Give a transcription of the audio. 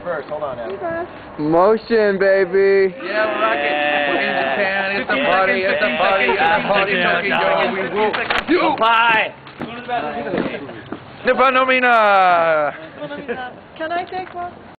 first. Hold on now. Motion, baby. Yeah, we're rocking. We're in Japan. It's a party. It's a party. It's a party. We will. You. Bye. Nippon Nomina. Can I take one?